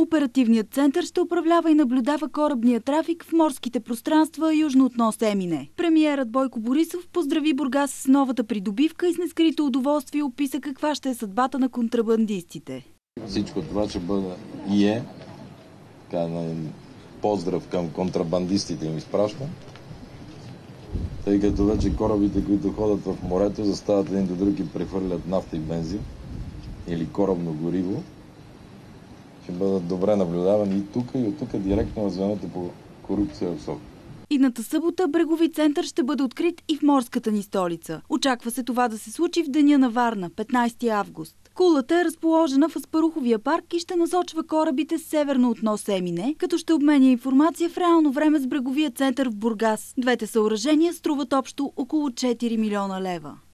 Оперативният център ще управлява и наблюдава корабния трафик в морските пространства южно от нос Емине. Премиерът Бойко Борисов поздрави Бургас с новата придобивка и с нескрито удоволствие описа каква ще е съдбата на контрабандистите. Всичко това ще бъде поздрав към контрабандистите им изпращам, тъй като вече корабите, които ходят в морето, застават един до друг и прехвърлят нафта и бензин или корабно гориво, ще бъдат добре наблюдавани и тук, и от тук директно в звеното по корупция в София. Идната събота брегови център ще бъде открит и в морската ни столица. Очаква се това да се случи в деня на Варна, 15 август. Кулата е разположена в Аспаруховия парк и ще насочва корабите северно от нос Емине, като ще обменя информация в реално време с бреговия център в Бургас. Двете съоръжения струват общо около 4 милиона лева.